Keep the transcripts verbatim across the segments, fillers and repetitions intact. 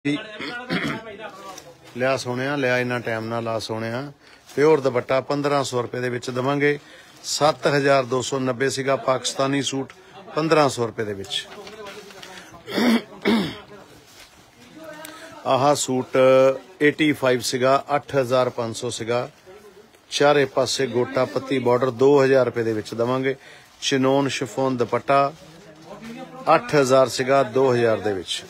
लिया सोने लिया इन्ना टाइम ना ला सोने प्योर दुपट्टा पंद्रह सौ रुपए दे देवांगे। सत्त हज़ार दो सौ नब्बे सीगा पाकिस्तानी सूट पंद्रह सौ रुपए दे विच। आह सूट एटी फाइव सीगा अठ हज़ार पाँच सौ सीगा। चारे पासे गोटा पत्ती बॉर्डर दो हज़ार रुपए दे विच देवांगे। चिनोन शिफोन दुपट्टा अठ हज़ार सीगा दो हज़ार दे विच।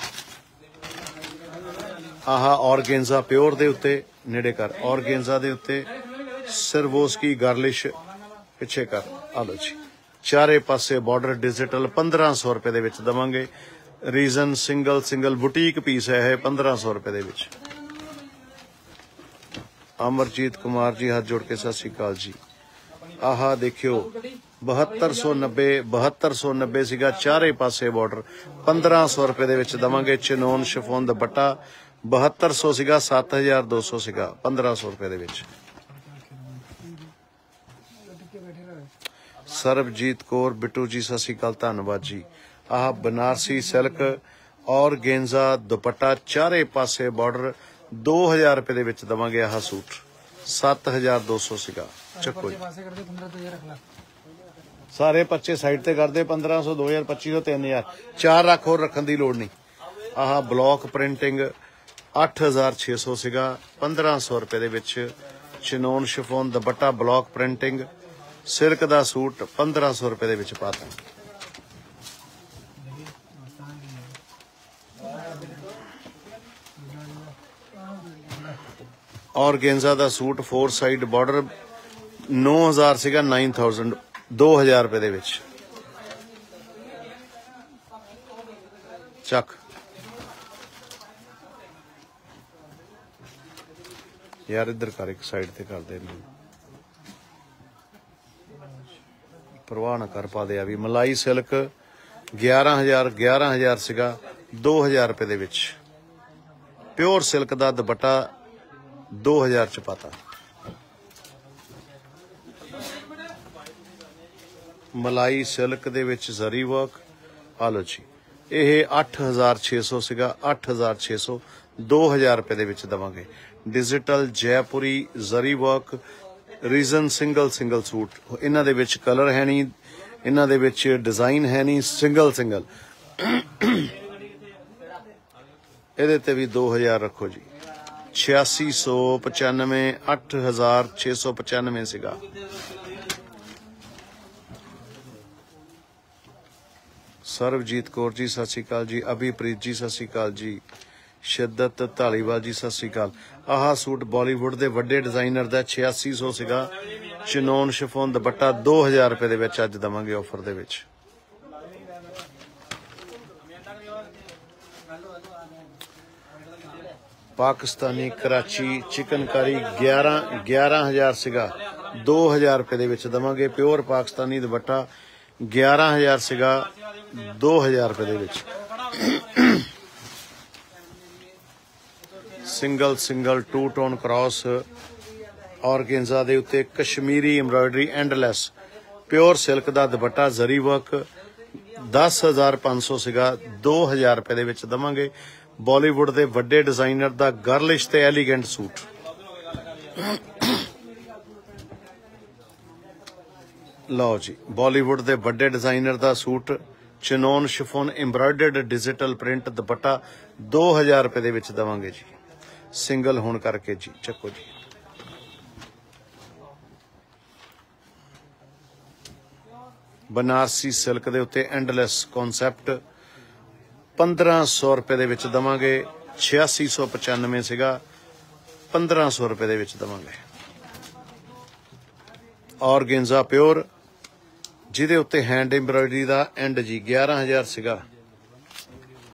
आह ऑर्गेंजा प्योर दे उत्ते नेड़े कर ऑर्गेंजा दे उत्ते सिरवोस्की गार्लिश पिछे कर आलो जी। चारे पासे बॉर्डर डिजिटल पंद्रह सौ रुपए दे विच देवांगे। रीजन सिंगल सिंगल बुटीक पीस है यह पंद्रह सौ रुपए दे विच। अमरजीत कुमार जी हाथ जोड़ के सत श्री अकाल जी। आह देखियो बहत्तर सौ नब्बे बहत्तर सौ नब्बे सीगा चारे पासे बॉर्डर पंद्रह सौ रुपए दे विच देवांगे। चिनोन शिफोन दुपट्टा बहत्तर सौ सीगा सत्त हज़ार दो सौ सीगा पंद्रह सौ रुपए दे विच। सरबजीत कौर बिट्टू जी सत श्री अकाल धन्नवाद जी। आह बनारसी सिल्क और गेंजा दुपट्टा चारे पासे बॉर्डर दो हज़ार रुपए दे विच देवांगे। आह सूट सत्त हज़ार दो सौ सीगा चक्को जी। सारे पच्चे साइड ते करदे पंद्रह सौ दो हज़ार पच्ची सौ तीन हज़ार चार रख होर रखन दी लोड़ नहीं। आह ब्लॉक प्रिंटिंग अठ हज़ार छे सौ सीगा पंद्रह सौ रुपए दे विच। Chinon chiffon dupatta block printing silk दा सूट पंद्रह सौ रुपए दे विच पाता। और गेंजा दा सूट फोर साइड बॉर्डर नौ हज़ार सीगा नाइन थाउजेंड दो हज़ार रुपए दे विच। चक यार इधर कर एक साइड ते कर दे परवाह ना कर पा दे। अभी मलाई सिल्क ग्यारह हज़ार ग्यारह हज़ार सीगा दो हज़ार रुपए दे विच। प्योर सिल्क दा दुपट्टा दो हज़ार च पाता। मलाई सिल्क दे विच जरी वर्क आलो जी। यह अठ हज़ार छे सौ सीगा अठ हज़ार छे सौ दो हज़ार रुपए दे विच देवांगे। डिजिटल जयपुरी जरी वर्क रीजन सिंगल सिंगल सूट इन्हां दे विच कलर है नहीं इन्हां दे विच डिजाइन है नहीं सिंगल सिंगल इहदे ते भी दो हज़ार रखो जी। छियासी सौ पचानवे अठ हज़ार छे सौ पचानवे सीगा। सरबजीत कौर जी सत श्री अकाल जी। अभिप्रीत जी सत श्री अकाल जी। शिद्दत धालीवाल जी सत श्री अकाल। आह सूट बॉलीवुड दे वड्डे डिजाइनर दा छियासी सौ सीगा। चिनोन शिफोन दुपट्टा दो हज़ार रुपए दे विच अज देवांगे ऑफर दे विच। पाकिस्तानी कराची चिकनकारी ग्यारह ग्यारह हज़ार सीगा दो हज़ार रुपए दे विच देवांगे। प्योर पाकिस्तानी दुपट्टा ग्यारह हज़ार सीगा दो हज़ार रुपए दे विच। Single single two tone cross organza दे उत्ते Kashmiri embroidery endless pure silk दा दुपट्टा जरी वर्क दस हज़ार पाँच सौ सीगा दो हज़ार रुपए दे विच देवांगे। बॉलीवुड दे वड्डे डिजाइनर दा गर्लिश ते एलीगेंट सूट लो जी। बॉलीवुड दे वड्डे डिजाइनर दा suit chinon chiffon embroidered digital print dupatta दो हज़ार रुपए दे विच देवांगे जी। सिंगल होण करके जी चक्को जी। बनारसी सिल्क दे उत्ते एंडलैस कॉन्सैप्ट पंद्रह सौ रुपए दे विच देवांगे। छियासी सौ पचानवे सीगा पंद्रह सौ रुपए दे विच देवांगे। और गेंजा प्योर जिदे उत्ते हैंड एम्ब्रॉयडरी दा एंड जी ग्यारह हज़ार सीगा।